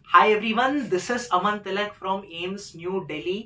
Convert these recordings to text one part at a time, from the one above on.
Hi everyone, this is Aman Tilak from AIIMS New Delhi.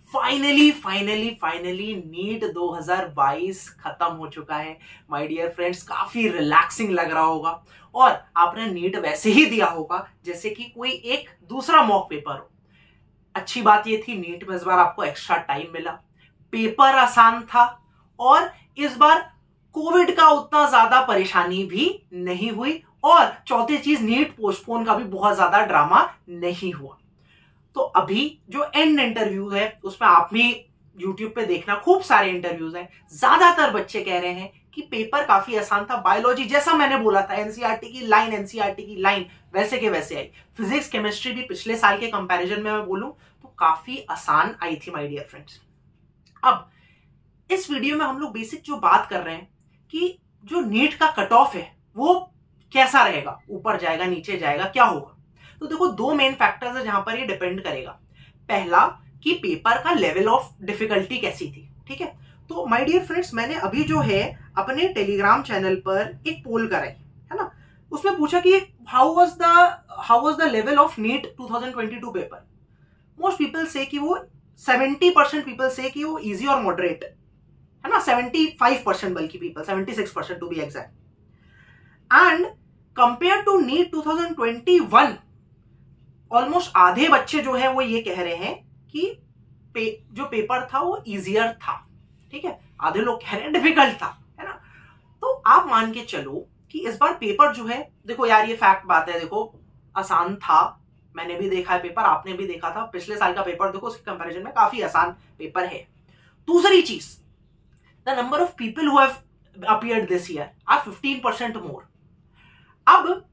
Finally NEET 2022 खत्म हो चुका है माय डियर फ्रेंड्स। काफी रिलैक्सिंग लग रहा होगा और आपने नीट वैसे ही दिया होगा जैसे कि कोई एक दूसरा मॉक पेपर हो। अच्छी बात ये थी नीट में इस बार आपको एक्स्ट्रा टाइम मिला, पेपर आसान था और इस बार कोविड का उतना ज्यादा परेशानी भी नहीं हुई और चौथी चीज नीट पोस्टपोन का भी बहुत ज्यादा ड्रामा नहीं हुआ। तो अभी जो एंड इंटरव्यू है उसमें आप भी यूट्यूब पे देखना, खूब सारे इंटरव्यूज हैं। ज्यादातर बच्चे कह रहे हैं कि पेपर काफी आसान था। बायोलॉजी जैसा मैंने बोला था एनसीईआरटी की लाइन वैसे के वैसे आई। फिजिक्स केमिस्ट्री भी पिछले साल के कंपैरिजन में मैं बोलूं तो काफी आसान आई थी माय डियर फ्रेंड्स। अब इस वीडियो में हम लोग बेसिक जो बात कर रहे हैं कि जो नीट का कट ऑफ है वो कैसा रहेगा, ऊपर जाएगा नीचे जाएगा, क्या होगा। तो देखो दो मेन फैक्टर्स है जहां पर ये डिपेंड करेगा। पहला कि पेपर का लेवल ऑफ डिफिकल्टी कैसी थी, ठीक है। तो माय डियर फ्रेंड्स मैंने अभी जो है अपने टेलीग्राम चैनल पर एक पोल कराई है ना, उसमें पूछा कि how was the level of NEET 2022 paper. Most people से कि वो 70% पीपल से कि वो इजी और मॉडरेट है ना, 75% बल्कि people 76% to be exact. And compare to NEET 2021 almost आधे बच्चे जो है वो ये कह रहे हैं कि जो पेपर था वो इजियर था, ठीक है। आधे लोग कह रहे हैं डिफिकल्ट था, है ना। तो आप मान के चलो कि इस बार पेपर जो है, देखो यार ये फैक्ट बात है, देखो आसान था, मैंने भी देखा है पेपर, आपने भी देखा था। पिछले साल का पेपर देखो उसके कंपैरिजन में काफी आसान पेपर है। दूसरी चीज, the number of people who have appeared this year are 15% more. अब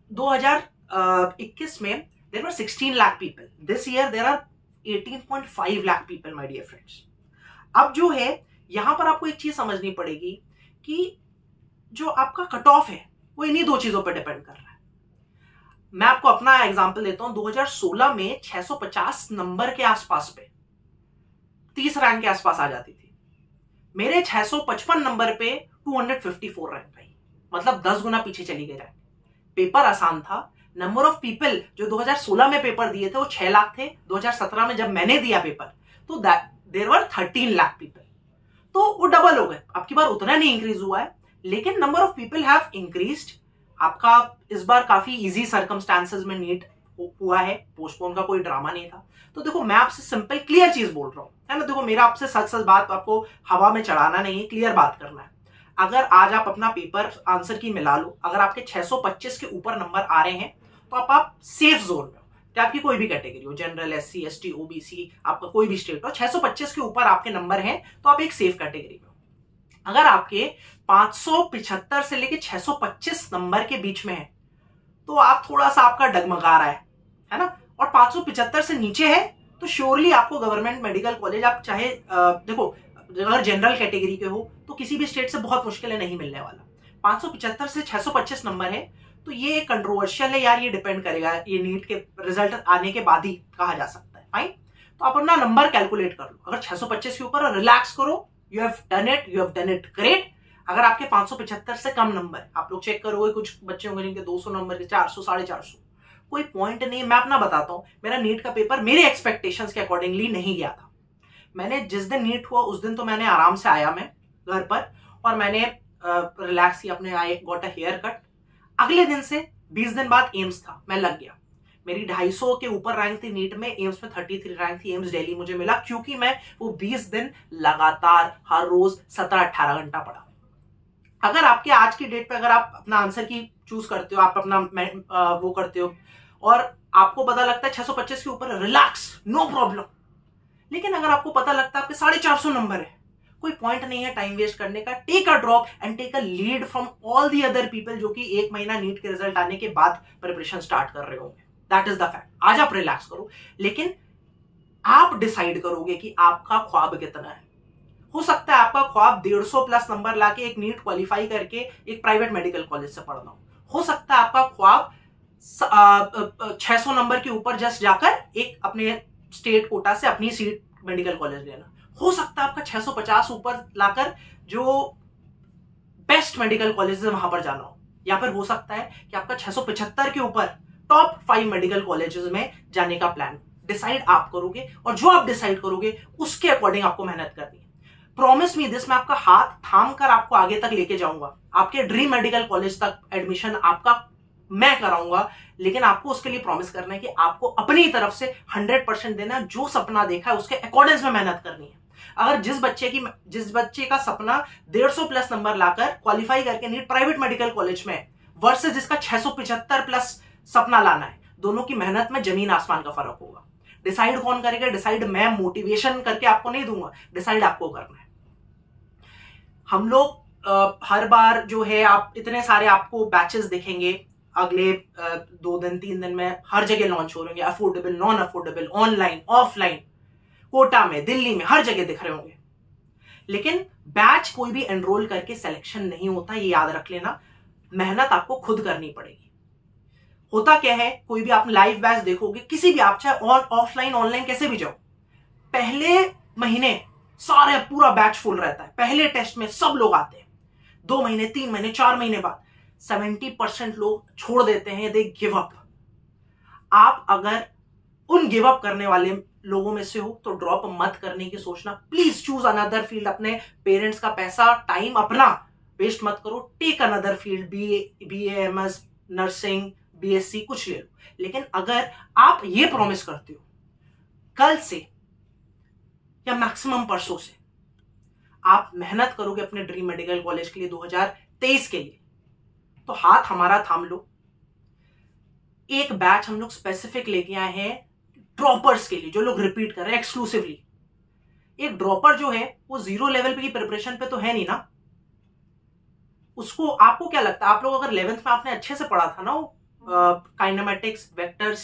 2021 में there were 16 lakh people. This year there are 18.5 lakh people, my dear friends. अब जो है यहां पर आपको एक चीज समझनी पड़ेगी कि जो आपका कट ऑफ है वो इन्हीं दो चीजों पर डिपेंड कर रहा है। मैं आपको अपना एग्जांपल देता हूं। 2016 में 650 नंबर के आसपास पे 30 रैंक के आसपास आ जाती थी। मेरे 655 नंबर पे 254 रैंक आई, मतलब 10 गुना पीछे चली गई रैंक। पेपर आसान था। नंबर ऑफ पीपल जो 2016 में पेपर दिए थे वो 6 लाख थे। 2017 में जब मैंने दिया पेपर तो देयर वर 13 लाख पीपल, तो वो डबल हो गए। आपकी बार उतना नहीं इंक्रीज हुआ है लेकिन number of people have increased. आपका इस बार काफी इजी सर्कमस्टांसेस में नीट हुआ है, पोस्टपोन का कोई ड्रामा नहीं था। तो देखो मैं आपसे सिंपल क्लियर चीज बोल रहा हूं, है ना। देखो मेरा आपसे सच बात आपको हवा में चढ़ाना नहीं है, क्लियर बात करना है। अगर आज आप अपना पेपर आंसर की मिला लो, अगर आपके 625 के ऊपर नंबर आ रहे हैं तो आप सेफ जोन में हो। चाहे आपकी कोई भी कैटेगरी हो, जनरल, एससी, एसटी, ओबीसी, आपका कोई भी स्टेट हो, 625 के ऊपर आपके नंबर हैं तो आप एक सेफ कैटेगरी में हो। अगर आपके 575 से लेके 625 नंबर के बीच में है तो आप थोड़ा सा आपका डगमगा रहा है ना। और 575 से नीचे है तो श्योरली आपको गवर्नमेंट मेडिकल कॉलेज, आप चाहे देखो अगर जनरल कैटेगरी के हो तो किसी भी स्टेट से बहुत मुश्किल है, नहीं मिलने वाला। 575 से 625 नंबर है तो ये कंट्रोवर्शियल है यार, ये डिपेंड करेगा, ये नीट के रिजल्ट आने के बाद ही कहा जा सकता है। फाइन, तो आप अपना नंबर कैलकुलेट कर लो। अगर 625 के ऊपर रिलैक्स करो, you have done it great. अगर आपके 575 से कम नंबर, आप लोग चेक करोगे कुछ बच्चे होंगे जिनके 200 नंबर के, 400, 450, कोई पॉइंट नहीं। मैं अपना बताता हूं, मेरा नीट का पेपर मेरे एक्सपेक्टेशंस के अकॉर्डिंगली नहीं गया था। मैंने जिस दिन नीट हुआ उस दिन तो मैंने आराम से आया मैं घर पर और मैंने रिलैक्स किया, अपने I got a hair cut. अगले दिन से 20 दिन बाद एम्स था, मैं लग गया। मेरी 250 के ऊपर रैंक थी नीट में, एम्स में 33 रैंक थी। एम्स दिल्ली मुझे मिला क्योंकि मैं वो 20 दिन लगातार हर रोज 17-18 घंटा पढ़ा। अगर आपके आज की डेट पे अगर आप अपना आंसर की चूज करते हो, आप अपना वो करते हो और आपको पता लगता है 625 के ऊपर, रिलैक्स, नो प्रॉब्लम। लेकिन अगर आपको पता लगता है आपके 450 नंबर है, कोई पॉइंट नहीं है टाइम वेस्ट करने का। Take a drop and take a lead from all the other people जो कि 1 महीना नीट के रिजल्ट आने के बाद प्रिपरेशन स्टार्ट कर रहे होंगे। That is the fact. आज आप रिलैक्स करो, लेकिन आप डिसाइड करोगे कि आपका ख्वाब कितना है। हो सकता है आपका ख्वाब 150 प्लस नंबर लाके एक नीट क्वालिफाई करके एक प्राइवेट मेडिकल कॉलेज से पढ़ना हो सकता है आपका ख्वाब 600 नंबर के ऊपर जस्ट जाकर एक अपने स्टेट कोटा से अपनी सीट मेडिकल कॉलेज लेना। हो सकता है आपका 650 ऊपर लाकर जो बेस्ट मेडिकल कॉलेज है वहां पर जाना हो, या फिर हो सकता है कि आपका 675 के ऊपर टॉप 5 मेडिकल कॉलेजेस में जाने का प्लान डिसाइड आप करोगे, और जो आप डिसाइड करोगे उसके अकॉर्डिंग आपको मेहनत करनी है। प्रॉमिस मी दिस, मैं आपका हाथ थाम कर आपको आगे तक लेके जाऊंगा, आपके ड्रीम मेडिकल कॉलेज तक एडमिशन आपका मैं कराऊंगा, लेकिन आपको उसके लिए प्रॉमिस करना है कि आपको अपनी तरफ से 100% देना है। जो सपना देखा है उसके अकॉर्डिंग में मेहनत करनी है। अगर जिस बच्चे का सपना 150 प्लस नंबर लाकर क्वालिफाई करके नीट प्राइवेट मेडिकल कॉलेज में वर्सेस जिसका 675 प्लस सपना लाना है, दोनों की मेहनत में जमीन आसमान का फर्क होगा। डिसाइड कौन करेगा? डिसाइड मैं मोटिवेशन करके आपको नहीं दूंगा, डिसाइड आपको करना है। हम लोग हर बार जो है आप इतने सारे आपको बैचेस दिखेंगे अगले 2 दिन 3 दिन में, हर जगह लॉन्च हो रहे होंगे, affordable, non affordable, online, offline, Kota में, दिल्ली में, हर जगह दिख रहे होंगे। लेकिन बैच कोई भी एनरोल करके सिलेक्शन नहीं होता, ये याद रख लेना। मेहनत आपको खुद करनी पड़ेगी। होता क्या है, कोई भी आप लाइव बैच देखोगे, किसी भी आप चाहे ऑफलाइन ऑनलाइन कैसे भी जाओ, पहले महीने सारे पूरा बैच फुल रहता है, पहले टेस्ट में सब लोग आते हैं। 2 महीने 3 महीने 4 महीने बाद 70% लोग छोड़ देते हैं, दे गिव अप। आप अगर उन गिव अप करने वाले लोगों में से हो तो ड्रॉप मत करने की सोचना। Please choose another field. अपने पेरेंट्स का पैसा, टाइम अपना वेस्ट मत करो। Take another field, BA MS, nursing, BSc, कुछ ले लो। लेकिन अगर आप ये प्रॉमिस करते हो कल से या मैक्सिमम परसों से आप मेहनत करोगे अपने ड्रीम मेडिकल कॉलेज के लिए 2023 के लिए, तो हाथ हमारा थाम लो। एक बैच हम लोग स्पेसिफिक लेके आए हैं ड्रॉपर्स के लिए, जो लोग रिपीट कर रहे हैं एक्सक्लूसिवली। एक ड्रॉपर जो है वो 0 लेवल पे की प्रिपरेशन पे तो है नहीं ना। उसको, आपको क्या लगता है, आप लोग अगर 11th में आपने अच्छे से पढ़ा था ना, वो kinematics, vectors,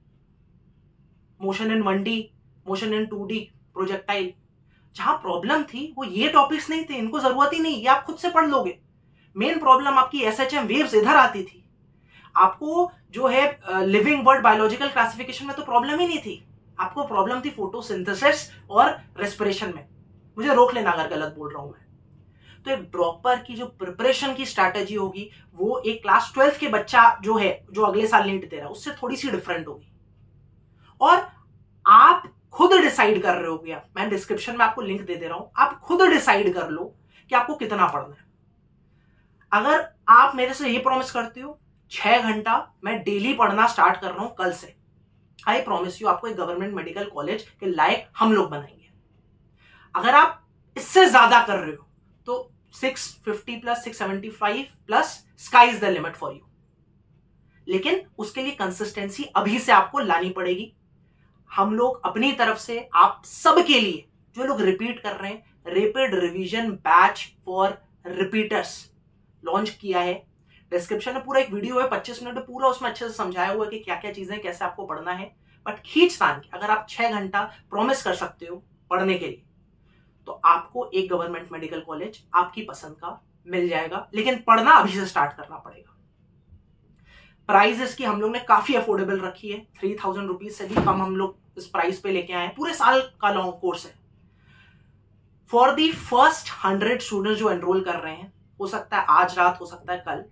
motion in 1D, motion in 2D, projectile, जहां प्रॉब्लम थी वो ये टॉपिक्स नहीं थे, इनको जरूरत ही नहीं, ये आप खुद से पढ़ लोगे। मेन प्रॉब्लम आपकी SHM वेव्स इधर आती थी। आपको जो है लिविंग वर्ड बायोलॉजिकल क्लासिफिकेशन में तो प्रॉब्लम ही नहीं थी, आपको प्रॉब्लम थी फोटोसिंथेसिस और रेस्पिरेशन में। मुझे रोक लेना अगर गलत बोल रहा हूं मैं। तो एक ड्रॉपर की जो प्रिपरेशन की स्ट्रैटेजी होगी वो एक क्लास 12th के बच्चा जो है, जो अगले साल नीट दे रहा है, उससे थोड़ी सी डिफरेंट होगी। और आप खुद डिसाइड कर रहे होगे, मैं डिस्क्रिप्शन में आपको लिंक दे दे रहा हूं, आप खुद डिसाइड कर लो कि आपको कितना पढ़ना है। अगर आप मेरे से ये प्रॉमिस करते हो 6 घंटा मैं डेली पढ़ना स्टार्ट कर रहा हूं कल से, आई प्रॉमिस यू आपको एक गवर्नमेंट मेडिकल कॉलेज के लायक हम लोग बनाएंगे। अगर आप इससे ज्यादा कर रहे हो तो 650 plus 675 plus sky is the limit for you. लेकिन उसके लिए कंसिस्टेंसी अभी से आपको लानी पड़ेगी। हम लोग अपनी तरफ से आप सबके लिए, जो लोग रिपीट कर रहे हैं, rapid revision batch for repeaters launch किया है। डिस्क्रिप्शन में पूरा एक वीडियो है 25 मिनट में, पूरा उसमें अच्छे से समझाया हुआ है कि क्या क्या चीजें, कैसे आपको पढ़ना है। बट खींचतान के अगर आप 6 घंटा प्रॉमिस कर सकते हो पढ़ने के लिए, तो आपको एक गवर्नमेंट मेडिकल कॉलेज आपकी पसंद का मिल जाएगा। लेकिन पढ़ना अभी से स्टार्ट करना पड़ेगा। प्राइस इसकी हम लोग ने काफी अफोर्डेबल रखी है, 3000 रुपीज से भी कम हम लोग इस प्राइस पे लेके आए हैं। पूरे साल का लॉन्ग कोर्स है। फॉर दी फर्स्ट 100 स्टूडेंट जो एनरोल कर रहे हैं, हो सकता है आज रात, हो सकता है कल,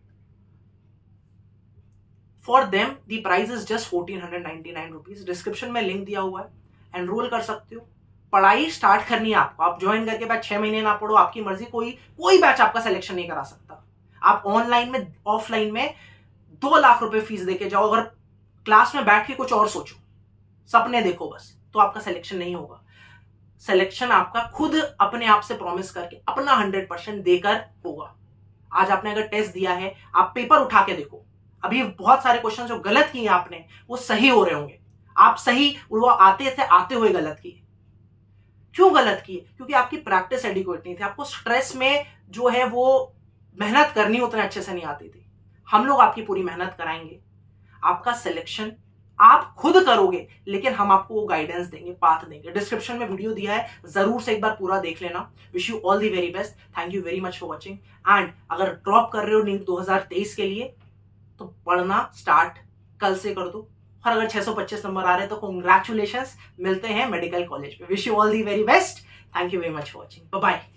for them the price is just 1499 rupees. Description में लिंक दिया हुआ है, एनरोल कर सकते हो। पढ़ाई स्टार्ट करनी है आपको। आप ज्वाइन करके बाद 6 महीने ना पढ़ो, आपकी मर्जी, कोई बैच आपका सिलेक्शन नहीं करा सकता। आप ऑनलाइन में, ऑफलाइन में 2 लाख रुपए फीस देके जाओ, अगर क्लास में बैठ के कुछ और सोचो, सपने देखो बस, तो आपका सिलेक्शन नहीं होगा। सिलेक्शन आपका खुद अपने आप से प्रॉमिस करके अपना 100% देकर होगा। आज आपने अगर टेस्ट दिया है, आप पेपर उठा के देखो, अभी बहुत सारे क्वेश्चन जो गलत किए आपने वो सही हो रहे होंगे। आप सही, वो आते थे, आते हुए गलत किए। क्यों गलत किए? क्योंकि आपकी प्रैक्टिस एडिक्वेट नहीं थी। आपको स्ट्रेस में जो है वो मेहनत करनी उतने अच्छे से नहीं आती थी। हम लोग आपकी पूरी मेहनत कराएंगे। आपका सिलेक्शन आप खुद करोगे, लेकिन हम आपको वो गाइडेंस देंगे, पाथ देंगे। डिस्क्रिप्शन में वीडियो दिया है, जरूर से एक बार पूरा देख लेना। Wish you all the very best. Thank you very much for watching. And अगर ड्रॉप कर रहे हो नीट 2023 के लिए, तो पढ़ना स्टार्ट कल से कर दो। और अगर 625 नंबर आ रहे हैं तो कॉन्ग्रेचुलेशंस। मिलते हैं मेडिकल कॉलेज में। Wish you all the very best. Thank you very much for watching. Bye bye.